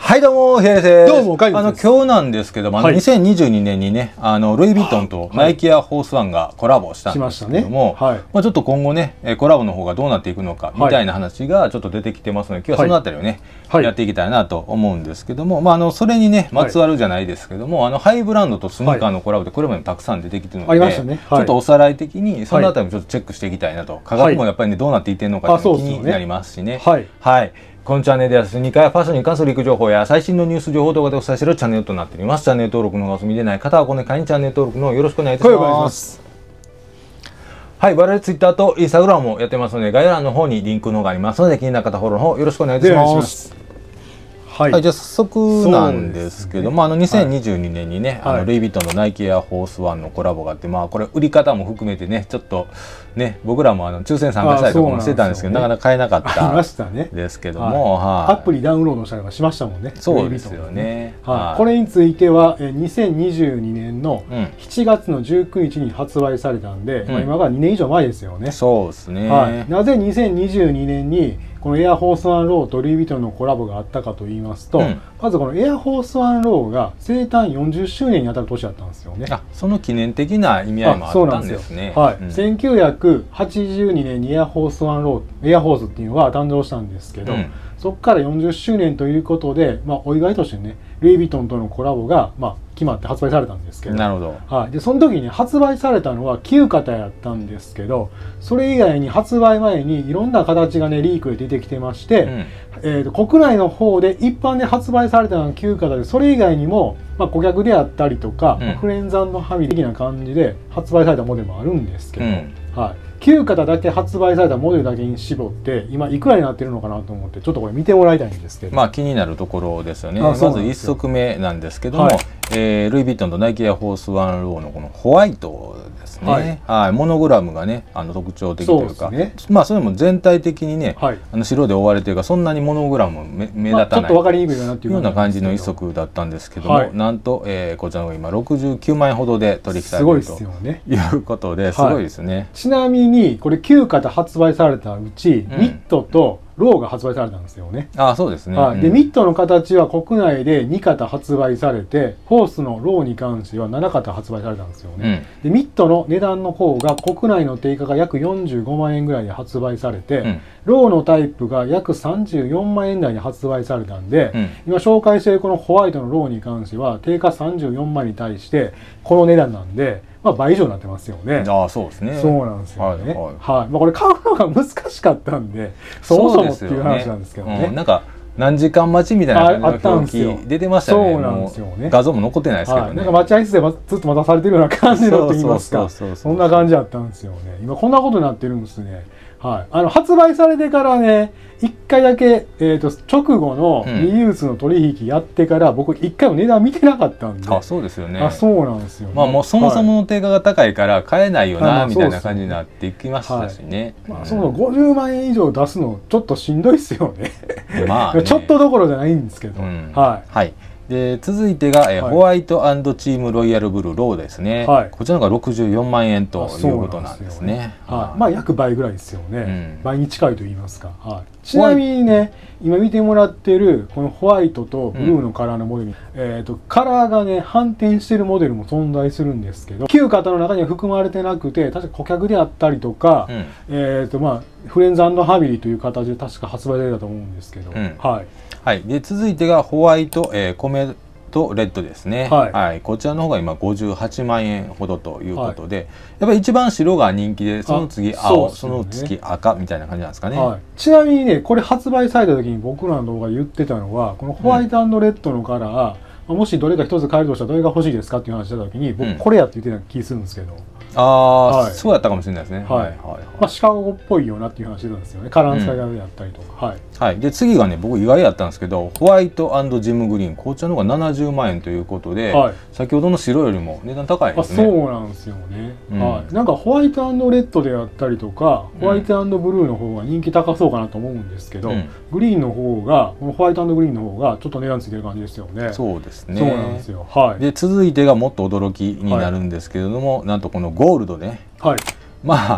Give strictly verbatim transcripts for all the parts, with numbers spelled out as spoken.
はい、どうも、平井です。 どうも、 あの、今日なんですけども、はい、にせんにじゅうにねんにね、あの、ルイ・ヴィトンとナイキエアフォースワンがコラボしたんですけども、はい、まあちょっと今後ね、コラボの方がどうなっていくのか、みたいな話がちょっと出てきてますので、今日はそのあたりをね、はい、やっていきたいなと思うんですけども、まああの、それにね、まつわるじゃないですけども、あの、ハイブランドとスニーカーのコラボでこれまでもたくさん出てきてるので、ちょっとおさらい的に、そのあたりもちょっとチェックしていきたいなと、価格もやっぱりね、どうなっていってるのかっていうのが気になりますしね。はい。はい。このチャンネルではスニーカーやファッションに関するリク情報や最新のニュース情報動画でお伝えしているチャンネルとなっております。チャンネル登録のお済みでない方はこの会にチャンネル登録のよろしくお願いいたします。はい、我々ツイッターとインスタグラムもやってますので、概要欄の方にリンクの方がありますので、気になる方フォローの方よろしくお願いいたします。はい、はい、じゃあ早速なんですけども、ね、あのにせんにじゅうにねんにね、はい、あのルイ・ヴィトンのナイキエアフォースワンのコラボがあって、まあこれ売り方も含めてね、ちょっとね、僕らもあの抽選参加したりとかもしてたんですけど、なかなか買えなかったんですけども、 はい、アプリダウンロードしたりはしましたもんね。 そうですよね。 はい、これについてはにせんにじゅうにねんのしちがつのじゅうくにちに発売されたんで、うん、まあ今からにねん以上前ですよね。 そうですね。 はい、なぜにせんにじゅうにねんにこのエアフォースワンローとルイ・ヴィトンのコラボがあったかと言いますと、うん、まずこのエアフォースワンローが生誕よんじゅっしゅうねんにあたる年だったんですよね。 あ、その記念的な意味合いもあったんですね。 はい、うん、せんきゅうひゃくはちじゅうにねんにエアフォースワンロー、エアフォースっていうのが誕生したんですけど、うん、そこからよんじゅっしゅうねんということで、まあ、お祝いとしてね、ルイ・ヴィトンとのコラボが、まあ、決まって発売されたんですけど、 なるほど。 はい、でその時に発売されたのはきゅう型やったんですけど、それ以外に発売前にいろんな形がねリークで出てきてまして、うん、えー、と国内の方で一般で発売されたのはきゅう型で、それ以外にも、まあ、顧客であったりとか、うん、フレンズ&ファミリー的な感じで発売されたモデルもあるんですけど、うん、はい、きゅう型だけ発売されたモデルだけに絞って今いくらになってるのかなと思って、ちょっとこれ見てもらいたいんですけど、 まあ気になるところですよね。まずいっ足目なんですけども、はい、えー、ルイ・ヴィトンとナイキエアフォースワンローのこのホワイトですね、はい、はい、モノグラムがねあの特徴的というか、ね、まあそれも全体的にね、はい、あの白で覆われているから、そんなにモノグラム目目立たない、 ちょっと分かりにくいかなっていうような感じの一足だったんですけども、はい、なんと、えー、こちらの今ろくじゅうきゅうまんえんほどで取引されているということですごいですね。はい、 ちなみにこれきゅう型発売されたうち、うん、ミットとローが発売されたんですよね。 ああ、そうですね。 はい、で、うん、ミットの形は国内でに型発売されて、フォースのローに関してはなな型発売されたんですよね。うん、で、ミットの値段の方が国内の定価が約よんじゅうごまんえんぐらいで発売されて、うん、ローのタイプが約さんじゅうよんまんえん台で発売されたんで、うん、今紹介しているこのホワイトのローに関しては定価さんじゅうよんまんに対してこの値段なんで、まあ、倍以上になってますよね。 ああ、そうですね。 そうなんですよね。はい、はい、まあ、これ買うのが難しかったんで、そもそもっていう話なんですけどね。 うん、なんか何時間待ちみたいな感じの表記出てましたよね。 そうなんですよね。 画像も残ってないですけどね。はい、 なんか待合室でずっと待たされてるような感じのと言いますか、そんな感じだったんですよね。今こんなことになってるんですね。はい、あの発売されてからね、いっかいだけ、えー、と直後のリユースの取引やってから、うん、僕いっかいも値段見てなかったんで。 あ、そうですよね。 あ、そうなんですよ、ね。 まあもうそもそもの定価が高いから買えないよな、はい、みたいな感じになっていきましたしね。 まあそのごじゅうまんえん以上出すのちょっとしんどいですよね。 まあ、ね、 ちょっとどころじゃないんですけど。うん、 はい。はい。で続いてが、えーはい、ホワイト&チームロイヤルブルーローですね、はい、こちらのがろくじゅうよんまんえんということなんですね。 はい、まあ約倍ぐらいですよね、うん、倍に近いと言いますか、はい、ちなみにね今見てもらってるこのホワイトとブルーのカラーのモデル、うん、えーとカラーがね反転してるモデルも存在するんですけど、きゅう型の中には含まれてなくて、確か顧客であったりとか、うん、えーとまあフレンズ&ファミリーという形で確か発売されたと思うんですけど、うん、はい。 はい、で続いてがホワイト、えー、米とレッドですね、はいはい、こちらの方が今ごじゅうはちまんえんほどということで、はい、やっぱり一番白が人気で、その次青、そ, その次赤みたいな感じなんですかね、はい、 ちなみにねこれ発売された時に僕らの動画で言ってたのは、このホワイト&レッドのカラー、うん、もしどれか一つ買えるとしたらどれが欲しいですかっていう話した時に、僕これやって言ってた気するんですけど、 ああ、はい、そうやったかもしれないですね。 はい。まあシカゴっぽいよなっていう話なんですよね。カラーの使い方であったりとか。うん、はい。 はい。で次がね、僕意外やったんですけど、ホワイト&ジムグリーン、こちらの方がななじゅうまんえんということで、はい、先ほどの白よりも値段高いですね。 そうなんですよね。うん、はい。なんかホワイト&レッドであったりとか、ホワイト&ブルーの方が人気高そうかなと思うんですけど、うん、グリーンの方が、このホワイト&グリーンの方がちょっと値段ついてる感じですよね。 そうですね。 そうなんですよ。はい。 で続いてがもっと驚きになるんですけれども、はい、なんとこのゴールドね。はい、まあ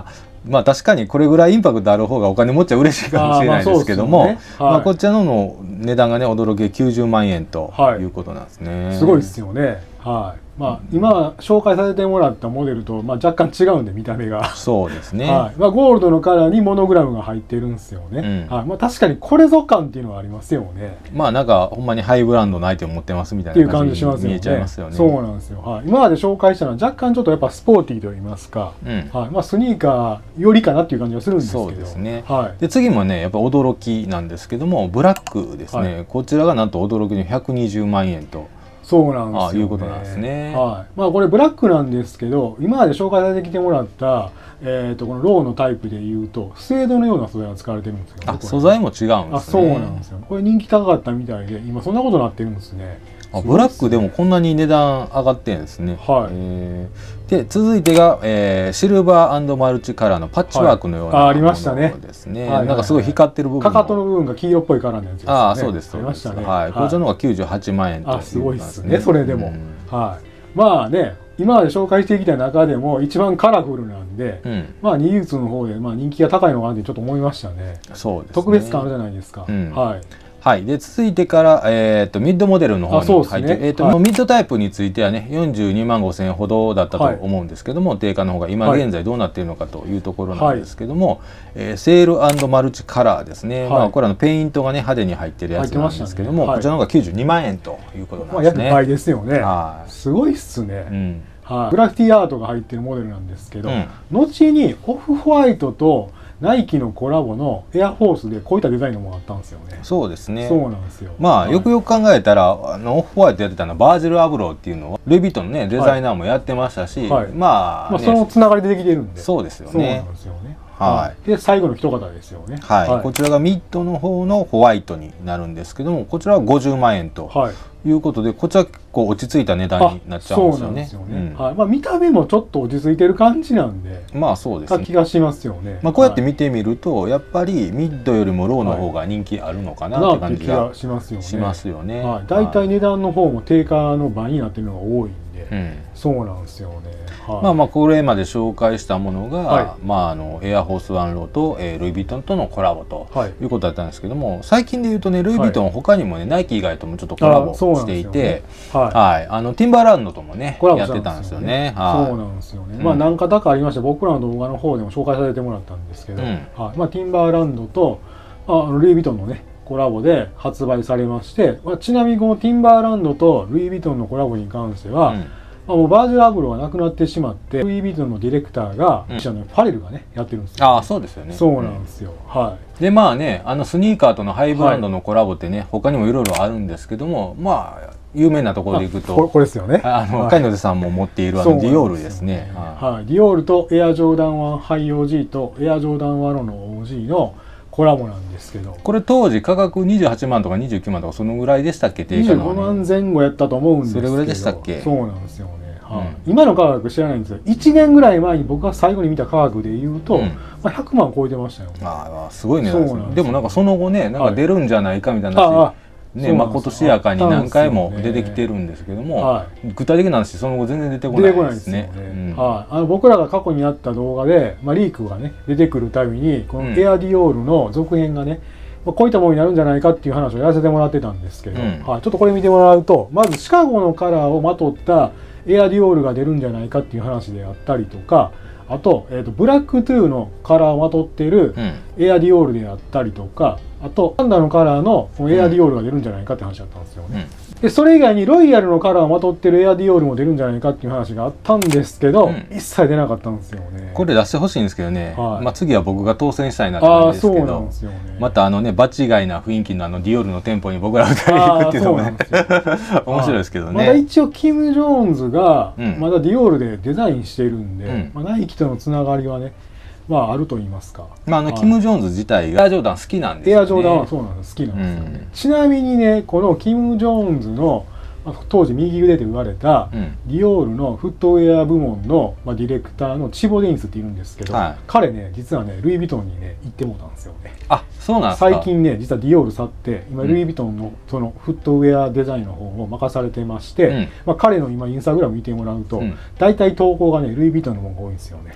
まあ確かにこれぐらいインパクトある方がお金持っちゃ嬉しいかもしれないですけども、まあこちらのの値段がね驚ききゅうじゅうまんえんということなんですね。 はい、すごいですよね。はい。まあ今紹介させてもらったモデルとまあ若干違うんで見た目が。 そうですね。 はい。まあゴールドのカラーにモノグラムが入ってるんですよね。うん、はい。まあ確かにこれぞ感っていうのはありますよね。 まあなんかほんまにハイブランドのアイテム持ってますみたいな感じに見えちゃいますよね。 そうなんですよ。はい。今まで紹介したのは若干ちょっとやっぱスポーティーと言いますか。うん、はい。まあスニーカーよりかなっていう感じがするんですけど。 そうですね。 はい。 で次もねやっぱ驚きなんですけどもブラックですね。はい、こちらがなんと驚きのひゃくにじゅうまんえんと。 そうなんですよ、ね。 いうことなんですね。 はい。まあこれブラックなんですけど、今まで紹介されてきてもらった、えっとこのローのタイプでいうと、スエードのような素材が使われてるんですよ、ね。 あ、素材も違うんですね。 あ、そうなんですよ。これ人気高かったみたいで、今そんなことになってるんですね。 あ、ブラックでもこんなに値段上がってるんですね。はい。えー、で続いてが、えー、シルバー&マルチカラーのパッチワークのようなものですね。なんかすごい光ってる部分。 かかとの部分が黄色っぽいカラーのやつですね。 ああ、そうです。 ありましたね。 はい。こちらの方がきゅうじゅうはちまんえんという。 あ、すごいですね。それでも。はい。まあね、今まで紹介してきた中でも一番カラフルなんで、うん、まあニーユーツの方でまあ人気が高いのかなってちょっと思いましたね。 そうですね。 特別感あるじゃないですか。うん、はい。 はい、で続いてから、えー、とミッドモデルの方に入って、ねえーとはい、ミッドタイプについてはねよんじゅうにまんごせんえんほどだったと思うんですけども、はい、定価の方が今現在どうなっているのかというところなんですけども、はいえー、セール&マルチカラーですね、はいまあ、これはペイントがね派手に入ってるやつなんですけども、ねはい、こちらの方がきゅうじゅうにまんえんということなんですね。 まあ、約倍ですよね、はい、すごいっすね、うんはい、グラフィティアートが入ってるモデルなんですけど、うん、後にオフホワイトとナイキのコラボのエアフォースでこういったデザインのものがあったんですよね。 そうですね。 そうなんですよ。 まあ、はい、よくよく考えたらあのオフホワイトやってたのはバージル・アブローっていうのをルイ・ヴィトンのねデザイナーもやってましたし、はい、まあ、ね、 まあそのつながりでできてるんで。 そうですよね。 そうなんですよね。 はい、 で最後の一方ですよね、 はいはい、こちらがミッドの方のホワイトになるんですけどもこちらはごじゅうまんえんということで、はい、こちら結構落ち着いた値段になっちゃうんですよね。そうなんですよね、うんはいまあ、 見た目もちょっと落ち着いてる感じなんでまあそうですね気がしますよね。 まあこうやって見てみると、はい、やっぱりミッドよりもローの方が人気あるのかなって感じがしますよね。しますよね。 はい、だいたい値段の方も定価の倍になってるのが多いんで、うん、そうなんですよね。はい、 まあまあこれまで紹介したものが、はい、まああのエアフォースワンローと、えー、ルイ・ヴィトンとのコラボということだったんですけども、最近で言うとねルイ・ヴィトン他にもね、はい、ナイキ以外ともちょっとコラボしていて、ねはいはい、あのティンバーランドともねやってたんですよね。 そうなんですよね。まあ何方かありました。僕らの動画の方でも紹介させてもらったんですけど、うんはいまあ、ティンバーランドとあのルイ・ヴィトンのねコラボで発売されまして、まあ、ちなみにこのティンバーランドとルイ・ヴィトンのコラボに関しては、うんまあ、もうバージル・アブローがなくなってしまってルイ・ヴィトンのディレクターが、うん、ファレルがねやってるんですよ。 ああそうですよね。 そうなんですよ、うん、はいでまあねあのスニーカーとのハイブランドのコラボってね、はい、他にもいろいろあるんですけどもまあ有名なところでいくとこれですよね。 あの貝野出さんも持っているあのディオールですね。 はい、ディオールとエアジョーダンワンハイ オージー とエアジョーダンワンロの オージー のコラボなんですけどこれ当時価格にじゅうはちまんとかにじゅうきゅうまんとかそのぐらいでしたっけ。定価のにじゅうごまんぜん後やったと思うんですけどそれぐらいでしたっけ。 そうなんですよね。はい、うん、今の価格知らないんですよ。いちねんぐらい前に僕が最後に見た価格で言うと、うんまあ、ひゃくまん超えてましたよ。ああすごいね。でもなんかその後ねなんか出るんじゃないかみたいな話、はいねまことしやかに何回も出てきてるんですけども、ねはい、具体的な話その後全然出てこないですね。 はい、あの僕らが過去にあった動画で、まあ、リークがね出てくるたびにこのエアディオールの続編がね、まあ、こういったものになるんじゃないかっていう話をやらせてもらってたんですけど、うんはい、ちょっとこれ見てもらうとまずシカゴのカラーをまとったエアディオールが出るんじゃないかっていう話であったりとかあと、えーと、ブラックトゥーのカラーをまとっているエアディオールであったりとか、あとパンダのカラーのエアディオールが出るんじゃないかって話だったんですよね。うん、でそれ以外にロイヤルのカラーをまとってるエアディオールも出るんじゃないかっていう話があったんですけど、うん、一切出なかったんですよね。 これ出してほしいんですけどね、はいまあ、次は僕が当選したいなって感じですけど、ね、またあのね場違いな雰囲気のあのディオールの店舗に僕らふたり行くっていうのもね面白いですけどね。 まだ一応キム・ジョーンズがまだディオールでデザインしてるんで、うんまあ、ナイキとのつながりはねまああると言いますか。 まああのキム・ジョーンズ自体がエアジョーダン好きなんですよね。 エアジョーダンはそうなんです。好きなんですよね。うん、ちなみにねこのキム・ジョーンズの当時右腕で言われた、うん、ディオールのフットウェア部門の、まあ、ディレクターのチボ・デインスっているんですけど、はい、彼ね実はねルイ・ヴィトンにね行ってもうたんですよね。 あそうなんですか。 最近ね実はディオール去って今ルイ・ヴィトンのそのフットウェアデザインの方を任されてまして、うんまあ、彼の今インスタグラム見てもらうと、うん、大体投稿がねルイ・ヴィトンのものが多いんですよね。 あ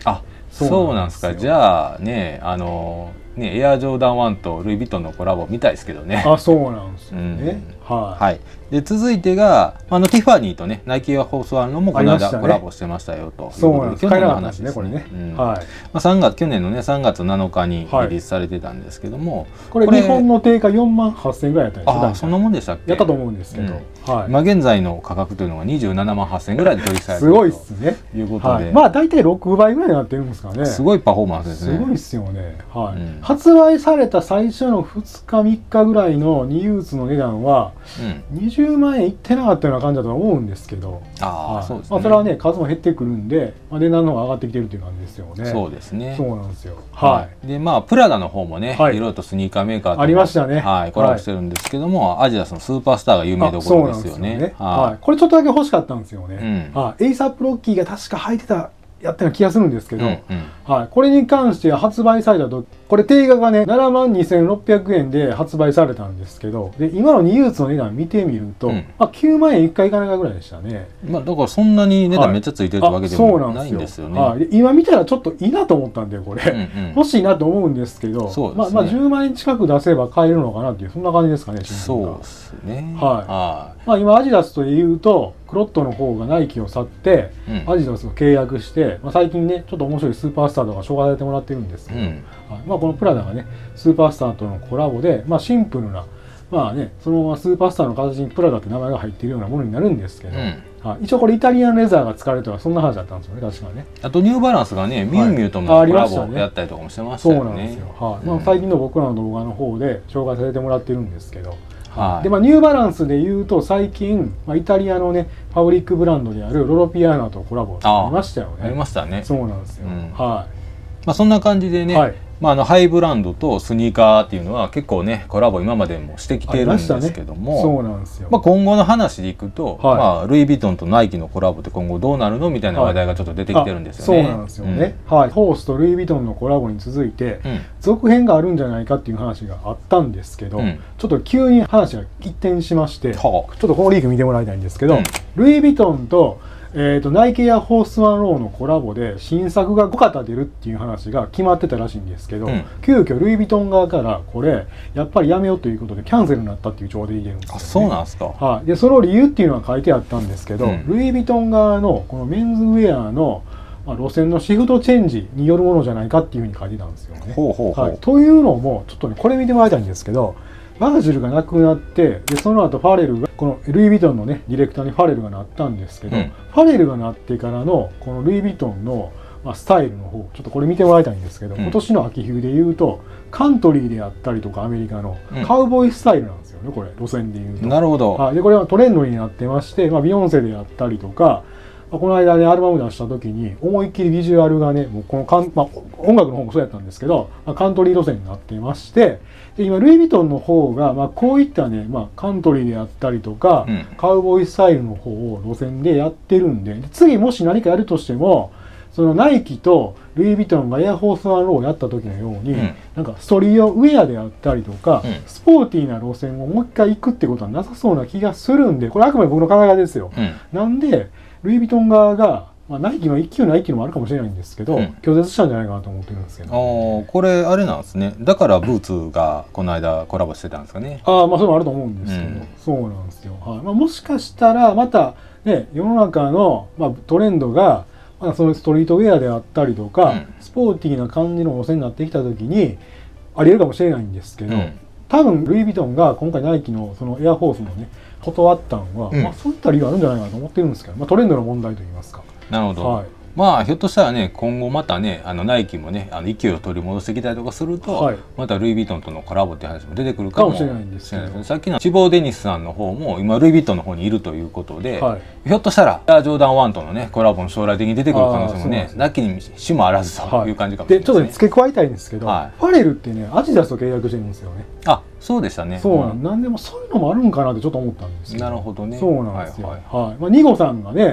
そうなんですか。じゃあね、あのね、エアジョーダンワンとルイ・ヴィトンのコラボみたいですけどね。 あ、そうなんですよね。 うん、はい、はい。で続いてがあのティファニーとねナイキエアフォースワンのもこの間コラボしてましたよと。 そうなんです。 去年の話ですね。これね。はい。まあさんがつ去年のねさんがつなのかにリリースされてたんですけども、 これ日本の定価よんまんはっせんえんぐらいやったんですよ。 あ、そんなもんでしたっけ。 やったと思うんですけど。 はい。今現在の価格というのがにじゅうななまんはっせんえんぐらいで取引されてるということで、 まあ大体ろくばいぐらいになってるんですかね。 すごいパフォーマンスですね。 すごいですよね。はい。発売された最初のふつかみっかぐらいのニユーツの値段はにじゅうまんえんいってなかったような感じだと思うんですけど、 ああ、そうですね。 まあそれはね数も減ってくるんで、まあ値段の方が上がってきてるっていう感じですよね。 そうですね。 そうなんですよ。はい。 でまあプラダの方もね、いろいろとスニーカーメーカーとありましたね。 はい、コラボしてるんですけども、アジアスのスーパースターが有名どころですよね。 はい。これちょっとだけ欲しかったんですよね。はい。エイサップロッキーが確か履いてたやったような気がするんですけど、はい、これに関しては発売されたと、これ定価がねななまんにせんろっぴゃくえんで発売されたんですけど、で今のニユーツの値段見てみると、うん、まあ、きゅうまんえんいっかいかないかぐらいでしたね。 まあだからそんなに値段めっちゃついてるわけでもないんですよね。 はい、今見たらちょっといいなと思ったんでこれ、うんうん、欲しいなと思うんですけど、ね、まあまあじゅうまんえん近く出せば買えるのかなっていうそんな感じですかね。 そうですね。 はい。まあ今アジダスというとクロットの方がナイキを去って、うん、アジダスを契約して、まあ、最近ねちょっと面白いスーパースターとか紹介されてもらってるんですけど、うん、はい、まあこのプラダがねスーパースターとのコラボで、まあ、シンプルなまあねそのままスーパースターの形にプラダって名前が入っているようなものになるんですけど、うん、はい、一応これイタリアンレザーが使われてるとかそんな話だったんですよね確かね。 あとニューバランスがねミュウミュウともコラボやったりとかもしてましたよね。 そうなんですよ。はい、まあ、最近の僕らの動画の方で紹介されてもらってるんですけど。はい、でまあ、ニューバランスでいうと最近、まあ、イタリアのねファブリックブランドであるロロピアーナとコラボありましたよね。 ありましたね。 そうなんですよ。うん、はい。 まあそんな感じでね、はい、まああのハイブランドとスニーカーっていうのは結構ねコラボ今までもしてきてるんですけども、ね、 そうなんですよ。 まあ今後の話でいくと、はい、まあルイ・ヴィトンとナイキのコラボって今後どうなるのみたいな話題がちょっと出てきてるんですよね。 はい、そうなんですよね。うん、はい。ホースとルイ・ヴィトンのコラボに続いて、うん、続編があるんじゃないかっていう話があったんですけど、うん、ちょっと急に話が一転しまして、うん、ちょっとこのリーク見てもらいたいんですけど、うん、ルイ・ヴィトンとえーとナイキエアフォースワンローのコラボで新作がご型出るっていう話が決まってたらしいんですけど、うん、急遽ルイ・ヴィトン側からこれやっぱりやめようということでキャンセルになったっていう情報で言えるんですよ、ね。 あ、そうなんですか。 はい。でその理由っていうのは書いてあったんですけど、うん、ルイ・ヴィトン側のこのメンズウェアのまあ路線のシフトチェンジによるものじゃないかっていうふうに書いてたんですよね。 ほうほうほう。 はい。というのもちょっとねこれ見てもらいたいんですけど。バージルがなくなってでその後ファレルがこのルイ・ヴィトンのねディレクターにファレルがなったんですけど、うん、ファレルがなってからのこのルイ・ヴィトンの、まあ、スタイルの方ちょっとこれ見てもらいたいんですけど、うん、今年の秋冬でいうとカントリーであったりとかアメリカのカウボーイスタイルなんですよね、これ路線でいうと。 なるほど。 はい、でこれはトレンドになってまして、まあ、ビヨンセであったりとかこの間ねアルバム出した時に思いっきりビジュアルがねもうこのかん、まあ、音楽の方もそうやったんですけど、まあ、カントリー路線になっていましてで今ルイ・ヴィトンの方が、まあ、こういったね、まあ、カントリーであったりとか、うん、カウボーイスタイルの方を路線でやってるんで、で次もし何かやるとしてもそのナイキとルイ・ヴィトンがエアフォースワンローをやった時のように、うん、なんかストリートウェアであったりとか、うん、スポーティーな路線をもう一回行くってことはなさそうな気がするんでこれあくまで僕の考え方ですよ。うん、なんでルイ・ヴィトン側が、まあ、ナイキの一級ないっていうのもあるかもしれないんですけど、うん、拒絶したんじゃないかなと思ってるんですけど、 ね、あこれあれなんですね。だからブーツがこの間コラボしてたんですかね。 あまあそれもあると思うんですけど、うん、そうなんですよ。はいまあ、もしかしたらまたね世の中の、まあ、トレンドが、まあ、そのストリートウェアであったりとか、うん、スポーティーな感じの路線になってきた時にありえるかもしれないんですけど、うん、多分ルイ・ヴィトンが今回ナイキのそのエアフォースのね断ったのは、うん、まあそういった理由あるんじゃないかなと思ってるんですけど、まあ、トレンドの問題といいますか。 なるほど。はい、まあひょっとしたらね今後またねあのナイキもねあの勢いを取り戻してきたりとかすると、はい、またルイ・ヴィトンとのコラボっていう話も出てくるかもしれないんですけど、さっきのチボー・デニスさんの方も今ルイ・ヴィトンの方にいるということで、はい、ひょっとしたらエアジョーダンワンとのねコラボの将来的に出てくる可能性もねなきにしもあらずという感じかもしれないですね。でちょっと、ね、付け加えたいんですけど、はい、ファレルってねアジダスと契約してるんですよね。 あそうでしたね。 そうなん、うん、なんでもそういうのもあるんかなってちょっと思ったんですよ。 なるほどね。 そうなんですよ。はいはい、はい、まあ、ニゴさんがね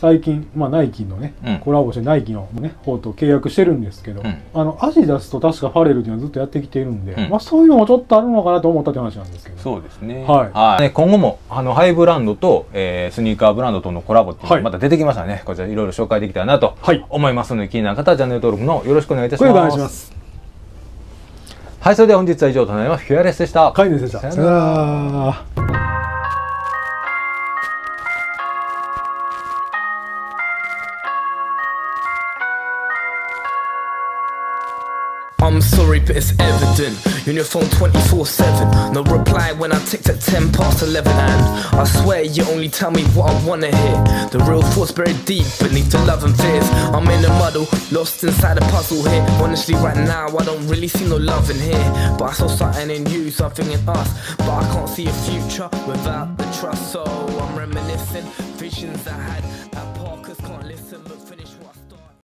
最近、まあ、ナイキのね、うん、コラボしてナイキの、ね、方と契約してるんですけど、うん、あのアディダスと確かファレルっていうのはずっとやってきているんで、うん、まあ、そういうのもちょっとあるのかなと思ったって話なんですけど。 そうですね、はいはい、今後もあのハイブランドと、えー、スニーカーブランドとのコラボっていうのがまた出てきましたね、はい、こちらいろいろ紹介できたらなと思いますので、はい、気になる方はチャンネル登録のよろしくお願いいたします。お願いします。はい、それでは本日は以上となります。フィアレスでした。 カイネスでした。さよなら。 I'm sorry, but it's evident. You're on your phone twenty-four seven. No reply when I ticked at ten past eleven. And I swear you only tell me what I wanna hear. The real thoughts buried deep beneath the love and fears. I'm in a muddle, lost inside a puzzle here. Honestly, right now I don't really see no love in here. But I saw something in you, something in us. But I can't see a future without the trust. So I'm reminiscing visions I had.